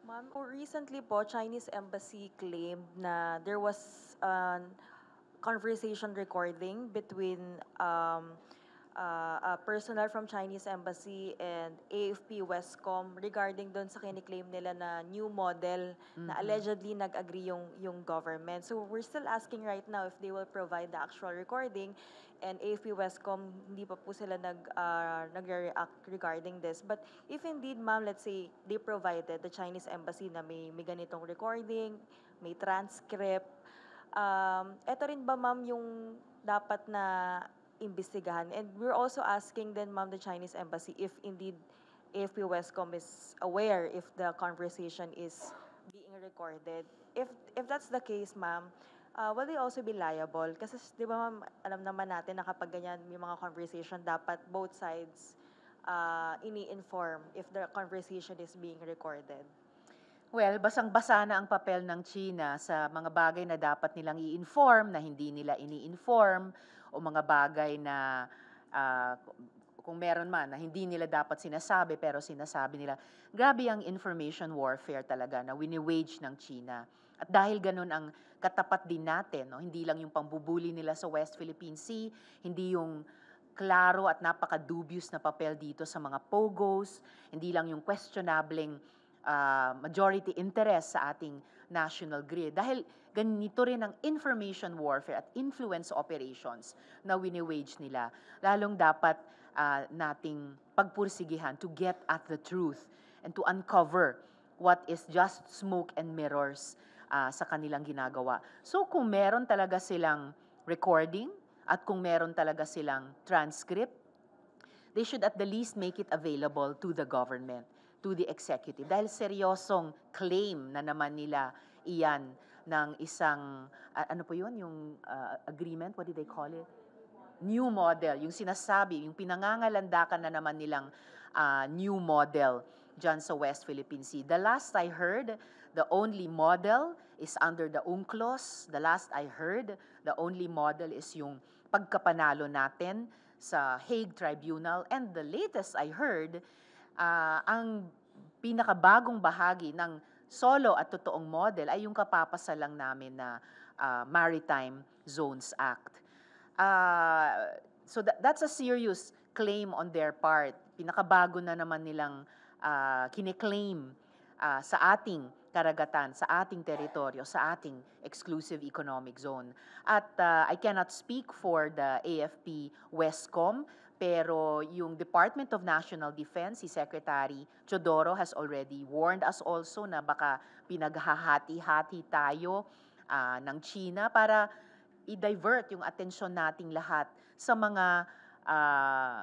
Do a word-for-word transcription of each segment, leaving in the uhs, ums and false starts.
Ma'am, o recently po, Chinese embassy claimed na there was a conversation recording between um, uh, a personnel from Chinese embassy and A F P Westcom regarding doon sa kiniklaim nila na new model na Mhm. allegedly nag-agree yung, yung government. So we're still asking right now if they will provide the actual recording, and A F P Westcom hindi pa po sila nag, uh, nagre-react regarding this. But if indeed, ma'am, let's say they provided the Chinese embassy na may, may ganitong recording, may transcript, um, eto rin ba, ma'am, yung dapat na imbestigahan? And we're also asking then, ma'am, the Chinese embassy if indeed A F P Westcom is aware if the conversation is being recorded. If if that's the case, ma'am, uh, will they also be liable? Kasi di ba, ma'am, alam naman natin na kapag ganyan may mga conversation, dapat both sides uh, ini-inform if the conversation is being recorded. Well, basang-basa na ang papel ng China sa mga bagay na dapat nilang i-inform, na hindi nila ini-inform, o mga bagay na ah, kung meron man na hindi nila dapat sinasabi pero sinasabi nila. Grabe ang information warfare talaga na wini-wage ng China. At dahil ganun ang katapat din natin, no? Hindi lang yung pambubuli nila sa West Philippine Sea, hindi yung klaro at napaka-dubious na papel dito sa mga POGOs, hindi lang yung questionableng ah, majority interest sa ating national grid. Dahil ganito rin ang information warfare at influence operations na wini-wage nila. Lalong dapat ah, nating pagpursigihan to get at the truth and to uncover what is just smoke and mirrors ah, sa kanilang ginagawa. So kung meron talaga silang recording at kung meron talaga silang transcript, they should at the least make it available to the government, to the executive. Dahil seryosong claim na naman nila iyan ng isang, a- ano po yun, yung uh, agreement, what did they call it? New model, yung sinasabi, yung pinangangalandakan na naman nilang uh, new model dyan sa West Philippine Sea. The last I heard, the only model is under the UNCLOS. The last I heard, the only model is yung pagkapanalo natin sa Hague Tribunal. And the latest I heard, uh, ang pinakabagong bahagi ng solo at totoong model ay yung kapapasalang namin na uh, Maritime Zones Act. Uh, so that, that's a serious claim on their part. Pinakabago na naman nilang uh, kiniklaim uh, sa ating karagatan, sa ating teritoryo, sa ating exclusive economic zone. At uh, I cannot speak for the A F P Westcom, pero yung Department of National Defense, si Secretary Chodoro has already warned us also na baka pinaghahati-hati tayo uh, ng China para i-divert yung atensyon nating lahat sa mga ah,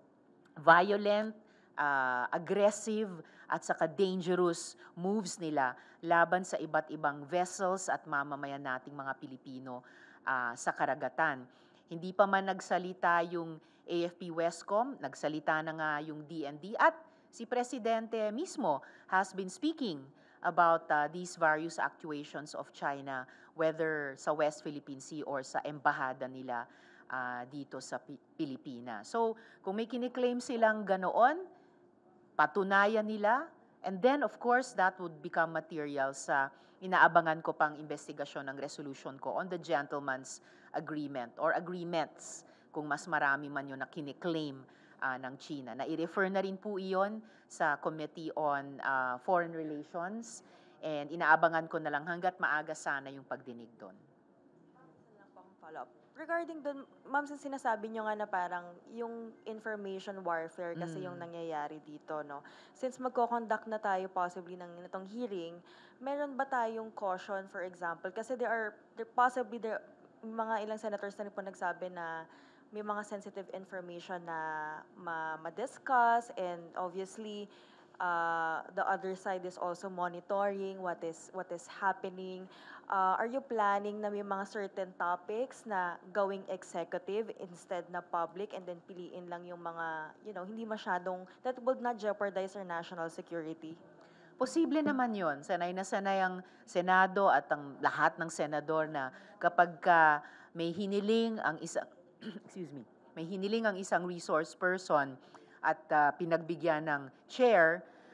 violent, ah, aggressive, at saka dangerous moves nila laban sa iba't ibang vessels at mamamayan nating mga Pilipino ah, sa karagatan. Hindi pa man nagsalita yung A F P Westcom, nagsalita na nga yung D N D at si Presidente mismo has been speaking about uh, these various actuations of China, whether sa West Philippine Sea or sa embahada nila uh, dito sa Pi- Pilipinas. So, kung may kiniklaim silang ganoon, patunayan nila, and then of course that would become material sa inaabangan ko pang investigasyon ng resolution ko on the gentleman's agreement or agreements kung mas marami man yun na kiniklaim uh, ng China. Na i-refer na rin po iyon sa Committee on uh, Foreign Relations, and inaabangan ko na lang hanggat maaga sana yung pagdinig doon. Lang pong follow-up. Regarding dun, ma'am, sa sinasabi nyo nga na parang yung information warfare kasi yung Mm. nangyayari dito, no? Since magko-conduct na tayo possibly ng itong hearing, meron ba tayong caution, for example? Kasi there are, there possibly, there, mga ilang senators na rin po nagsabi na may mga sensitive information na ma- ma-discuss, and obviously, uh, the other side is also monitoring what is what is happening. Uh, are you planning na may mga certain topics na gawing executive instead na public, and then piliin lang yung mga, you know, hindi masyadong, that would not jeopardize our national security? Posible naman yon. Sanay na sanay ang Senado at ang lahat ng senador na kapag ka may hiniling ang isa excuse me, may hiniling ang isang resource person at ah, pinagbigyan ng chair,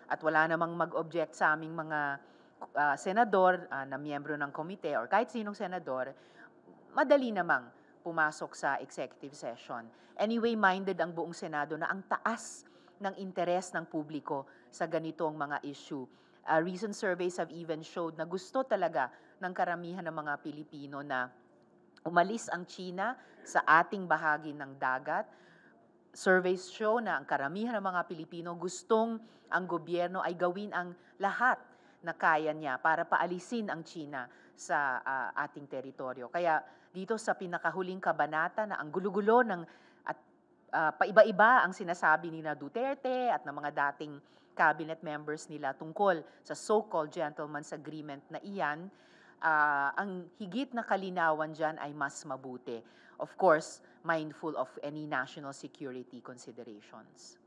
at wala namang mag-object sa aming mga uh, senador uh, na miyembro ng komite or kahit sinong senador, madali namang pumasok sa executive session. Anyway, minded ang buong Senado na ang taas ng interes ng publiko sa ganitong mga issue. Uh, recent surveys have even showed na gusto talaga ng karamihan ng mga Pilipino na umalis ang China sa ating bahagi ng dagat. Surveys show na ang karamihan ng mga Pilipino gustong ang gobyerno ay gawin ang lahat na kaya niya para paalisin ang China sa uh, ating teritoryo. Kaya dito sa pinakahuling kabanata na ang gulo-gulo ng at uh, paiba-iba ang sinasabi ni na Duterte at ng mga dating cabinet members nila tungkol sa so-called gentleman's agreement na iyan, uh, ang higit na kalinawan dyan ay mas mabuti. Of course, mindful of any national security considerations.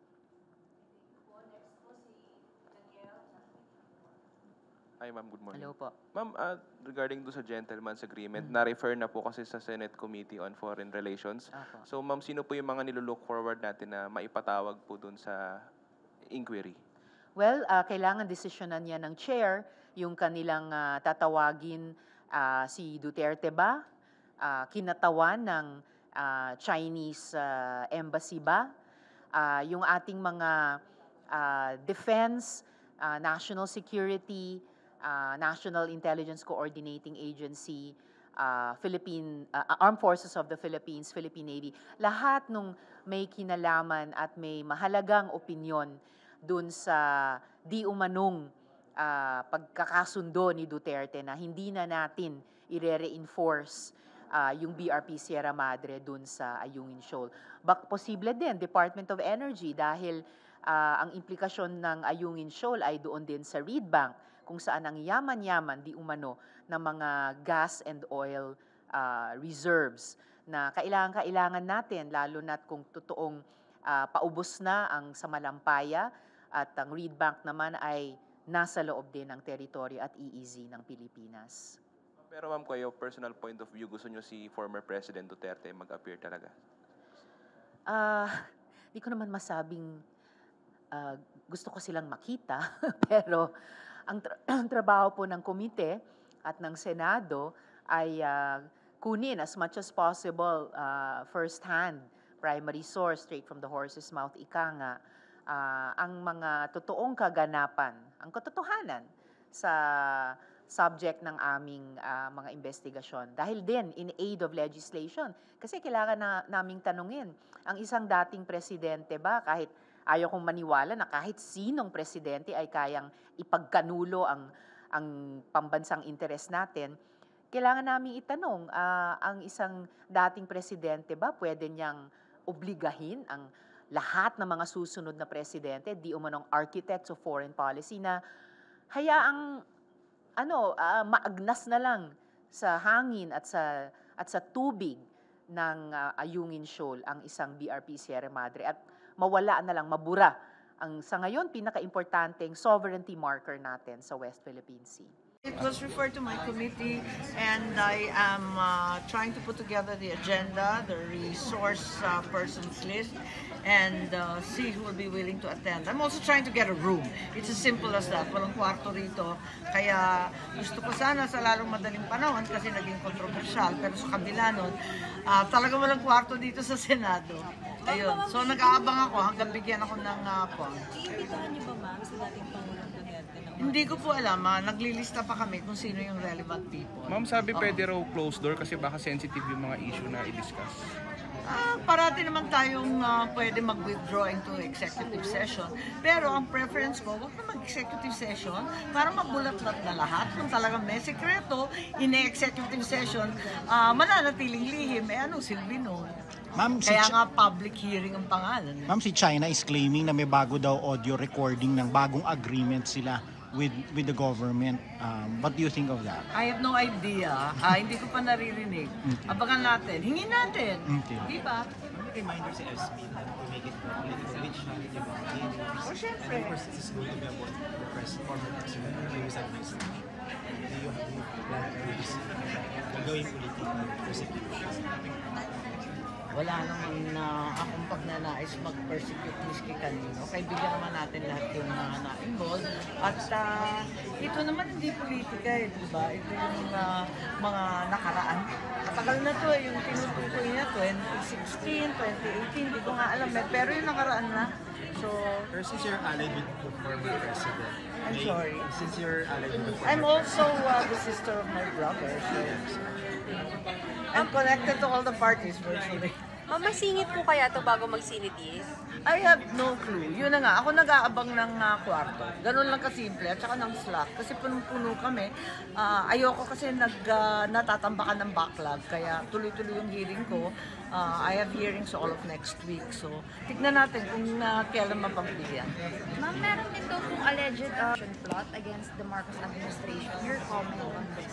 Hi, ma'am. Good morning. Hello po. Ma'am, uh, regarding do sa gentleman's agreement, mm-hmm. na-refer na po kasi sa Senate Committee on Foreign Relations. Ako. So, ma'am, sino po yung mga nilulook forward natin na maipatawag po dun sa inquiry? Well, uh, kailangan desisyonan niya ng chair yung kanilang uh, tatawagin uh, si Duterte ba, uh, kinatawan ng uh, Chinese uh, embassy ba, uh, yung ating mga uh, defense, uh, national security, uh, National Intelligence Coordinating Agency, uh, Philippine uh, Armed Forces of the Philippines, Philippine Navy, lahat nung may kinalaman at may mahalagang opinyon dun sa di umanong uh, pagkakasundo ni Duterte na hindi na natin i-reinforce uh, yung B R P Sierra Madre dun sa Ayungin Shoal. Bak posible din Department of Energy dahil uh, ang implikasyon ng Ayungin Shoal ay doon din sa Reed Bank kung saan ang yaman-yaman di umano ng mga gas and oil uh, reserves na kailangan-kailangan natin lalo na't kung totoong uh, paubos na ang Samalampaya at ang Reed Bank naman ay nasa loob din ng teritoryo at E E Z ng Pilipinas. Pero ma'am, kayo, personal point of view, gusto nyo si former President Duterte mag-appear talaga? Ah, uh, di ko naman masabing uh, gusto ko silang makita, pero ang, tra- ang trabaho po ng komite at ng Senado ay uh, kunin as much as possible uh, first-hand, primary source, straight from the horse's mouth, ika nga, uh, ang mga totoong kaganapan, ang katotohanan sa subject ng aming uh, mga investigasyon. Dahil din, in aid of legislation, kasi kailangan na naming tanungin, ang isang dating presidente ba, kahit ayaw kong maniwala na kahit sinong presidente ay kayang ipagkanulo ang, ang pambansang interes natin, kailangan namin itanong, uh, ang isang dating presidente ba, pwede niyang obligahin ang lahat ng mga susunod na presidente, di umanong architects of foreign policy na hayaang ano, uh, maagnas na lang sa hangin at sa at sa tubig ng uh, Ayungin Shoal ang isang B R P Sierra Madre at mawala na lang, mabura ang sa ngayon pinaka-importanteng sovereignty marker natin sa West Philippine Sea. It was referred to my committee and I am uh, trying to put together the agenda, the resource uh, persons list, and uh, see who will be willing to attend. I'm also trying to get a room. It's as simple as that. Walang kwarto rito. Kaya gusto ko sana sa lalong madaling panahon kasi naging controversial. Pero sa kabila nun, uh, talagang walang kwarto dito sa Senado. Ayun. So nag-aabang ako hanggang bigyan ako ng uh, pong. Iimbitahan niyo ba, ma'am, sa dating Pangulong Duterte? Hindi ko po alam, ah, naglilista pa kami kung sino yung relevant people. Ma'am, sabi pwede raw closed door kasi baka sensitive yung mga issue na i-discuss. Ah, parati naman tayong uh, pwede mag-withdraw into executive session. Pero ang preference ko, wag na mag-executive session para mabulat-lat na lahat. Kung talagang may sekreto, in-executive session, uh, mananatiling lihim, eh anong silbi nun? Ma'am, si Kaya Ch- nga public hearing ang pangalan. Eh. Ma'am, si China is claiming na may bago daw audio recording ng bagong agreement sila with with the government. Um, what do you think of that? I have no idea. Ah, hindi ko pa naririnig. Okay. Abangan natin. Hingin natin. Okay. Di ba? Reminder si S B na to make it political, which uh, di ba? O, syempre. Of course, this is going to be about the press, former president, the previous administration. Do you have a plan to do this? Gagawin political persecution? Wala naman na akong pagnanais mag-persecute miski kanino. Kaibigan naman natin lahat yung mga na-involved. At uh, ito naman hindi politika eh, di ba? Ito yung uh, mga nakaraan. Katagal na to eh, yung tinutukoy niya, twenty sixteen, twenty eighteen, di ko nga alam eh. Pero yung nakaraan na. So, Pero since you're allied with the former president, I'm may- sorry. Since you're allied with the former I'm also uh, the sister of my brother. So, I'm connected to all the parties virtually. Ma'am, may singit po kaya to bago mag-sinitis? I have no clue. Yun na nga, ako nag-aabang ng uh, kwarto. Ganun lang kasimple. At saka ng slack. Kasi punong-puno kami. Ah, ayoko kasi nag, uh, natatambakan ng backlog. Kaya tuloy-tuloy yung hearing ko. Ah, I have hearings all of next week. So, tignan natin kung uh, kailan mapagbigyan. Ma'am, meron din daw pong alleged uh, plot against the Marcos administration. Your comment on this?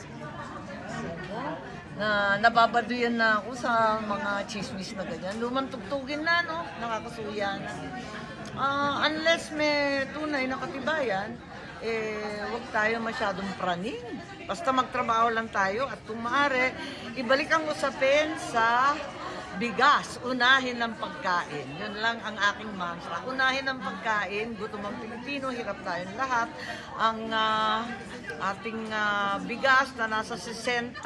Na nababaduyan na ako sa mga chismis na ganyan. Lumang tugtugin na, no? Nakakasuya na. Ah, unless may tunay na katibayan, eh, huwag tayo masyadong praning. Basta magtrabaho lang tayo at kung maaari, ibalik ang usapin sa bigas, unahin ang pagkain. Yun lang ang aking mantra. Unahin ang pagkain, gutom ang Pilipino, hirap tayong lahat. Ang ah, ating ah, bigas na nasa sixty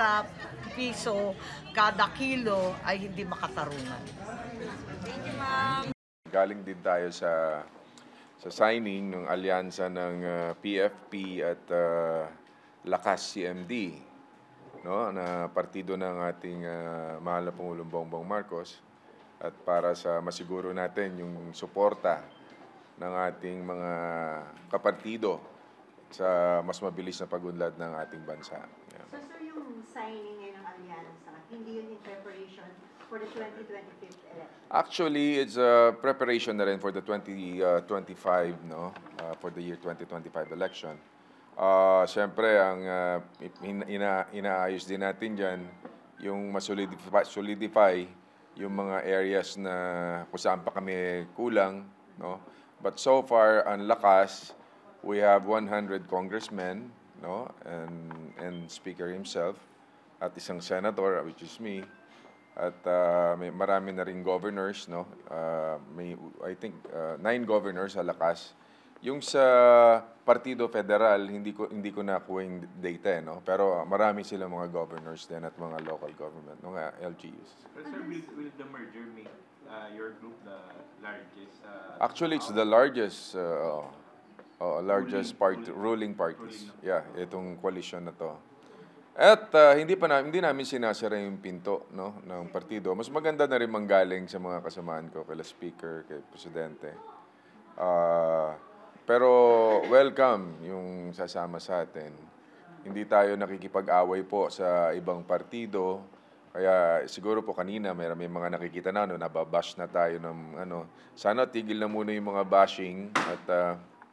piso kada kilo ay hindi makatarungan. Thank you, ma'am. Galing din tayo sa sa signing ng alyansa ng uh, P F P at uh, Lakas C M D, no, na partido ng ating uh, mahal na Pangulong Bongbong Marcos, at para sa masiguro natin yung suporta ng ating mga kapartido sa mas mabilis na pagunlad ng ating bansa. Yeah. So sir, yung signing ngayon ng alyansa, hindi yun in preparation for the twenty twenty-five election? Actually, it's a preparation na rin for the twenty twenty-five, no, uh, for the year twenty twenty-five election. Uh, Siyempre, ang uh, ina, ina, inaayos din natin dyan yung masolidify solidify yung mga areas na kung saan pa kami kulang, no. But so far, ang Lakas, we have one hundred congressmen, no, and and Speaker himself, at isang senator, which is me. At uh, may marami na ring governors, no? Uh, may, I think, uh, nine governors sa Lakas. Yung sa Partido Federal, hindi ko hindi ko nakuha yung data, eh, no? Pero uh, marami sila mga governors din at mga local government, mga L G Us. But sir, will, will the merger make uh, your group the largest? Uh, Actually, it's the largest, uh, uh, largest party, ruling parties. Yeah, itong coalition na to. At uh, hindi pa na, hindi namin sinasara yung pinto, no, ng partido. Mas maganda na rin manggaling sa mga kasamaan ko, kay Speaker, kay Presidente. Uh, pero welcome yung sasama sa atin. Hindi tayo nakikipag-away po sa ibang partido. Kaya siguro po kanina may, may mga nakikita na, no, nababash na tayo ng ano. Sana tigil na muna yung mga bashing at uh,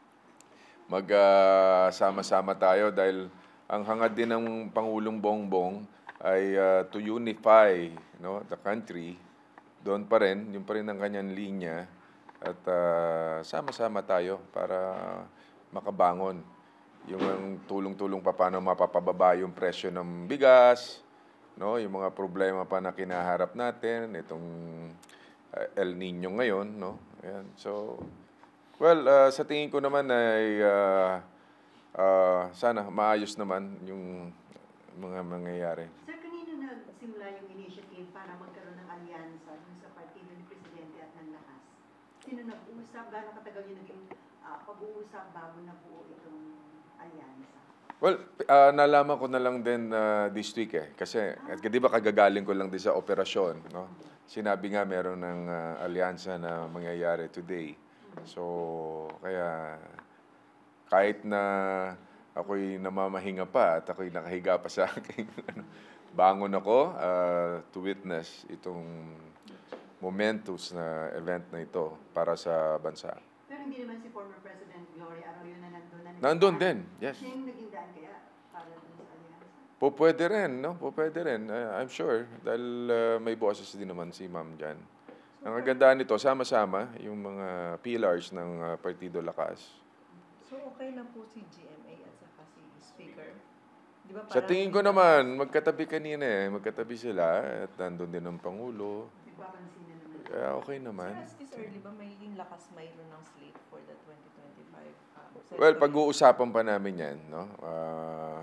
mag-sama-sama uh, tayo dahil ang hangad din ng Pangulong Bongbong ay uh, to unify, no, the country. Doon pa rin, yung pa rin ang kanyang linya. At uh, sama-sama tayo para makabangon. Yung ang tulong-tulong pa paano mapapababa yung presyo ng bigas, no, yung mga problema pa na kinaharap natin, itong uh, El Nino ngayon, no. Ayan. So, well, uh, sa tingin ko naman ay uh, Uh, sana maayos naman yung mga mangyayari. Sir, kanino nagsimula yung initiative para magkaroon ng alyansa dun sa partido ni Presidente at ng Lakas? Sino nag-uusap? Gano'ng katagal yung naging uh, pag-uusap bago nabuo itong alyansa? Well, uh, nalaman ko na lang din uh, this week eh. Kasi, ah. di ba kagagaling ko lang din sa operasyon, no? Sinabi nga meron ng uh, alyansa na mangyayari today. So, kaya kahit na ako'y namamahinga pa at ako'y nakahiga pa sa akin, bangon ako uh, to witness itong momentous na event na ito para sa bansa. Pero hindi naman si former President Gloria Arroyo na nandun. Na nandun din, yes. Siya yung naging daan kaya para dun sa alyansa? Po pwede rin, no? Po pwede rin. Uh, I'm sure. Dahil uh, may boses din naman si Ma'am dyan. Ang kagandaan nito, sama-sama yung mga pillars ng uh, Partido Lakas. So, okay lang po si G M A at saka si Speaker Di ba Sa parang tingin ko hindi naman, magkatabi kanina eh. Magkatabi sila at nandun din ang Pangulo. nagpapansin na naman? Kaya okay naman. Sir, as this early ba magiging lakas mayroon ng slate for the twenty twenty-five? Uh, Well, pag-uusapan pa namin yan, no? Ah,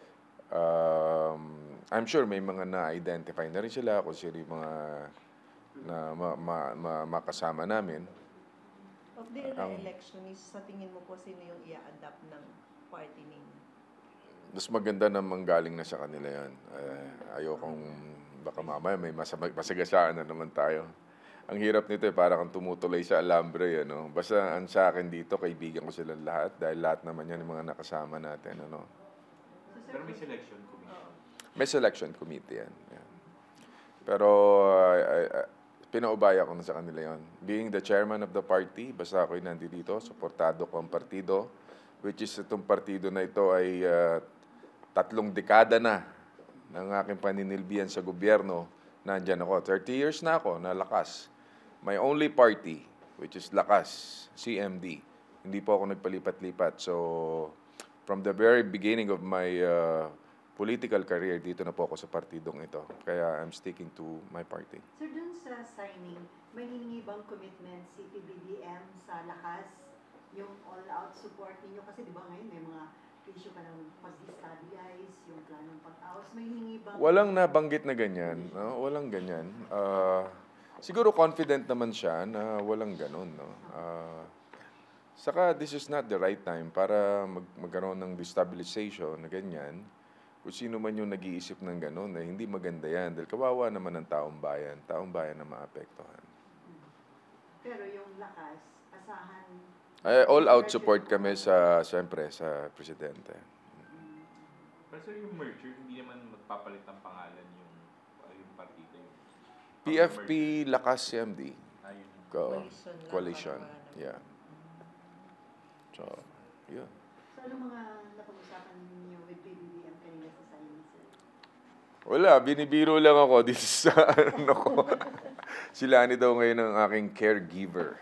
um, I'm sure may mga na-identify na rin sila kung sino yung mga na ma, ma, ma, makasama namin. Of the Ang- election is sa tingin mo po sino yung i-adapt ng party ninyo? Mas maganda na manggaling na sa kanila yan. Eh, ayokong baka mamaya may masama, masagasaan na naman tayo. Ang hirap nito eh, para kang tumutuloy sa alambre. Ano? Basta ang sa akin dito, kaibigan ko silang lahat dahil lahat naman yan yung mga nakasama natin. Ano? Pero may selection committee. May selection committee yan. Yan. Pero uh, I- I- pinaubaya ko na sa kanila yon. Being the chairman of the party, basta ako'y nandito, suportado ko ang partido, which is itong partido na ito ay uh, tatlong dekada na ng aking paninilbihan sa gobyerno. Nandyan ako. thirty years na ako na Lakas. My only party, which is Lakas, C M D. Hindi po ako nagpalipat-lipat. So, from the very beginning of my uh, political career, dito na po ako sa partidong ito. Kaya I'm sticking to my party. Sir, dun sa signing, may hiningi bang commitment si P B B M sa Lakas? Yung all-out support ninyo? Kasi di ba ngayon may mga issue ka ng pag-destabilize, yung planong pag-awas. May hiningi bang... Walang nabanggit na ganyan. No? Walang ganyan. Uh, siguro confident naman siya na walang ganun. No? Uh, saka this is not the right time para mag magkaroon ng destabilization na ganyan. Kung sino man yung nag-iisip ng ganun, eh, hindi maganda yan. Dahil kawawa naman ng taong bayan. Taong bayan na maapektuhan. Pero yung Lakas, asahan... Eh, all-out support kami sa, siyempre, sa presidente. Pero sir, yung merger, hindi naman magpapalit ng pangalan yung, uh, yung partido. Yung, P F P, Lakas, C M D. Ayun. Ko, Coalition lang, coalition. parang wala naman. Yeah. So, yun. So, ano mga napag-usapan ninyo with P B B M kanina sa signing, sir? Wala, binibiro lang ako dito sa ano ko. Sila ni daw ngayon ang aking caregiver.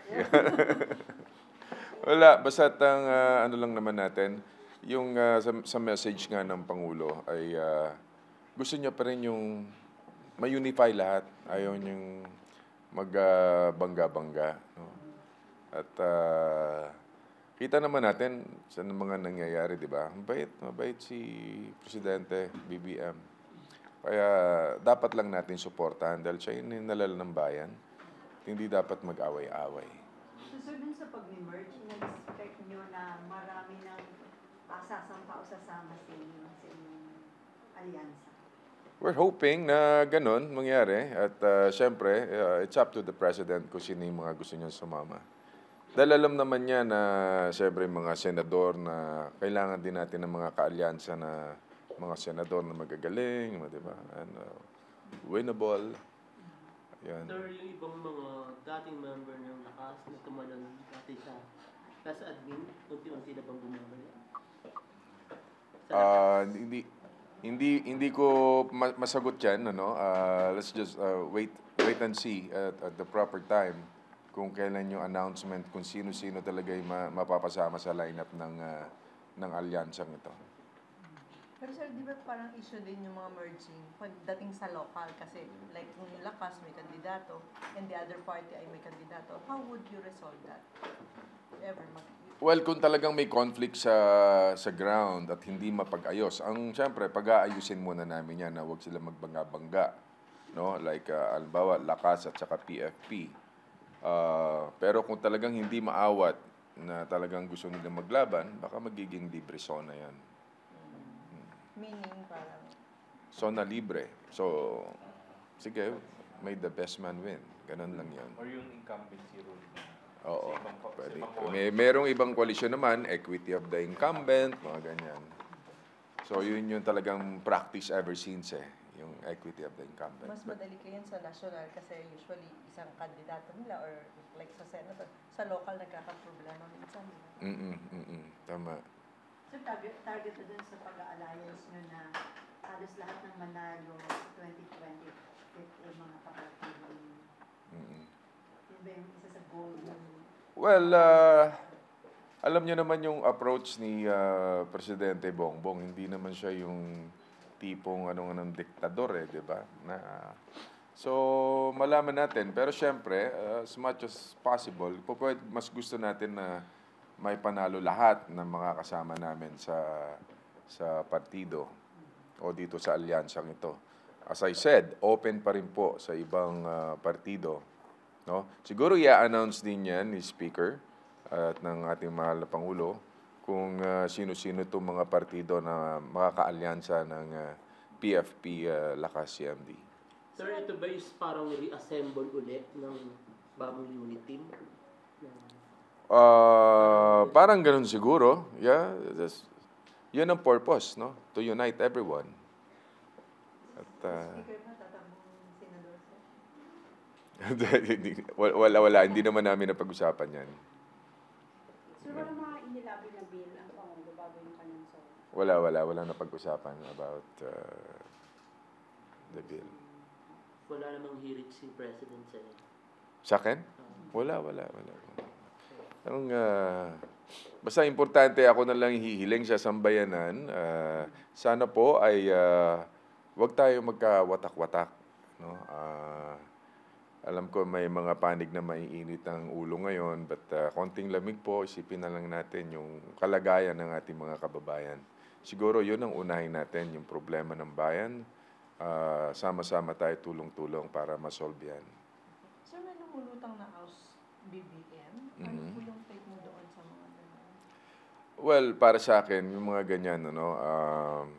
Wala, basta ang ah, ano lang naman natin, yung ah, sa, sa message nga ng Pangulo ay ah, gusto niya pa rin yung ma-unify lahat. Ayaw niyang magbangga-bangga. no? At ah, kita naman natin sa mga nangyayari, di ba? Mabait, mabait si Presidente B B M. Kaya dapat lang natin suportahan dahil siya yung nalala ng bayan. Hindi dapat mag-away-away. So, sir, dun sa pag-merge, in-expect nyo na marami ng uh, sasampa o sasama sa inyong, sa inyong alyansa? We're hoping na ganun mangyari. At uh, syempre, uh, it's up to the President kung sino yung mga gusto niyang sumama. Dahil alam naman niya na syempre mga senador na kailangan din natin ng mga kaalyansa na mga senador na magagaling, di ba? And, uh, winnable. Yan. Sir, yung ibang mga dating member ng Lakas na tumalon dati sa Lakas admin, unti-unti na bang bumabalik? Ah, hindi hindi hindi ko ma- masagot 'yan, ano. Ah, let's just uh, wait wait and see at, at the proper time kung kailan yung announcement kung sino-sino talaga yung ma- mapapasama sa lineup ng uh, ng alyansang ito. Pero sir, di ba parang issue din yung mga merging pagdating sa local? Kasi like kung yung Lakas may kandidato and the other party ay may kandidato, how would you resolve that? Ever mag- Well, kung talagang may conflict sa sa ground at hindi mapag-ayos, ang siyempre pag-aayusin muna namin yan na huwag sila magbangga-bangga, no? Like uh, albawa, Lakas at saka P F P. Uh, pero kung talagang hindi maawat na talagang gusto nila maglaban, baka magiging libre zona yan. Meaning parang... Zona libre. So, sige, may the best man win. Ganun lang yan. Or yung incumbency rule. Oo. Sa ibang ko- sa Pwede. ibang ko- May, merong ibang koalisyon naman, equity of the incumbent, mga ganyan. So, yun yung talagang practice ever since eh, yung equity of the incumbent. Mas madali kayo sa national kasi usually isang kandidato nila or like sa senator, sa local nagkakaproblema minsan. Mm-mm, mm-mm. Tama. So, target, target na dun sa pag-alliance nyo na halos lahat ng manalo sa twenty twenty with eh, mga kapatid. Mm-mm. Yun ba yung isa sa goal yung Well, uh, Alam niyo naman yung approach ni ah, Presidente Bongbong, hindi naman siya yung tipong anong anong diktador eh, 'di ba? Na so malaman natin, pero syempre, ah, as much as possible, po pwede- mas gusto natin na may panalo lahat ng mga kasama namin sa sa partido o dito sa alyansang ito. As I said, open pa rin po sa ibang ah, partido, no? Siguro i-announce din 'yan ni Speaker at ng ating mahal na Pangulo kung ah, sino-sino itong mga partido na makakaalyansa ng ah, P F P ah, Lakas C M D. Sir, ito ba is parang reassemble ulit ng bagong unit team? Ah, parang ganun siguro. Yeah, that's, yun ang purpose, no? To unite everyone. At ah, Speaker ba, tatakbong senador, sir? wala, wala. Hindi naman namin napag-usapan yan. Sir, wala mga inilabi na bill ang Pangulo bago yung kanyang sorry? Wala, wala. Wala napag-usapan about ah, the bill. Wala namang hirit si President sa Sa akin? Wala, wala, wala. Ang, ah, basta importante, ako na lang hihiling sa sambayanan. ah, sana po ay ah, wag tayo magkawatak-watak. No? Ah, alam ko may mga panig na maiinit ang ulo ngayon, but ah, konting lamig po, isipin na lang natin yung kalagayan ng ating mga kababayan. Siguro yun ang unahin natin, yung problema ng bayan. Ah, sama-sama tayo tulong-tulong para masolve yan. Sir, may lumulutang na House B B M. Ano Mhm. po yung take mo doon sa mga ganun? Well, para sa akin, yung mga ganyan, ano, um,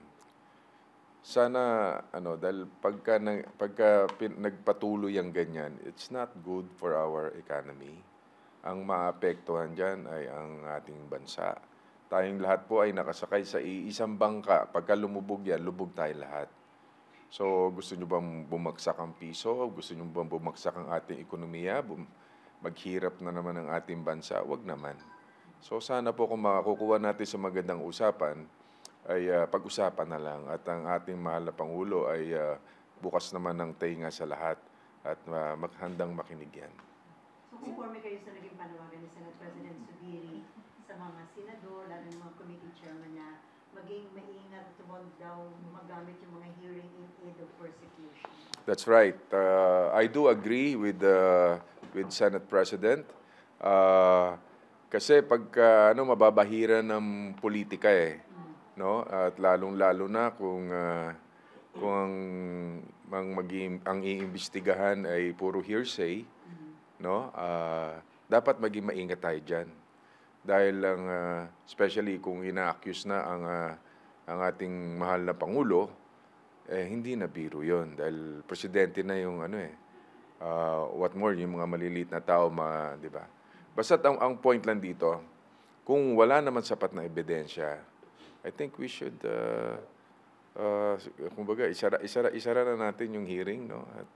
sana, ano, dahil pagka, nag- pagka pin, nagpatuloy ang ganyan, it's not good for our economy. Ang maapektuhan dyan ay ang ating bansa. Tayong lahat po ay nakasakay sa iisang bangka. Pagka lumubog yan, lubog tayo lahat. So, gusto nyo bang bumagsak ang piso? Gusto nyo bang bumagsak ang ating ekonomiya? Bum- maghirap na naman ang ating bansa? Wag naman. So, sana po kung makakukuha natin sa magandang usapan, ay ah, pag-usapan na lang. At ang ating mahal na Pangulo ay ah, bukas naman ng tainga sa lahat at uh, maghandang makinig yan. So, conforme kayo sa naging panawagan ni Senate President Zubiri sa mga senador, lalo ng mga committee chairman na maging maingat at huwag daw magamit yung mga hearing in aid of persecution. That's right. Uh, I do agree with uh, with Senate President. Uh, kasi pagka ano mababahira ng politika eh, no? At lalong-lalo na kung uh, kung ang ang, maging, ang iimbestigahan ay puro hearsay, no? Uh, dapat maging maingat tayo diyan. Dahil lang uh, especially kung ina-accuse na ang uh, ang ating mahal na Pangulo, eh hindi na biro 'yon dahil presidente na yung ano eh. Uh, what more yung mga maliliit na tao, ma, 'di ba? Basta ang, ang point lang dito, kung wala naman sapat na ebidensya, I think we should uh, uh, kumbaga isara, isara, isara na natin yung hearing, no? At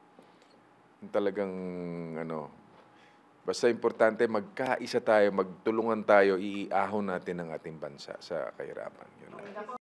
talagang ano, basta importante magkaisa tayo, magtulungan tayo, iahon natin ang ating bansa sa kahirapan. Yun lang.